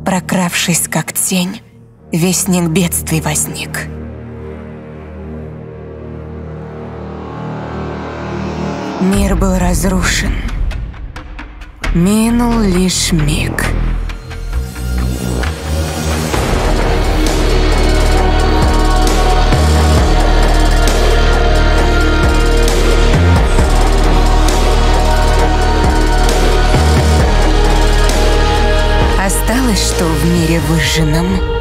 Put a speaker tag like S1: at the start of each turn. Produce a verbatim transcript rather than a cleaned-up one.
S1: прокравшись как тень, вестник бедствий возник. Мир был разрушен. Минул лишь миг. Осталось что в мире выжженном?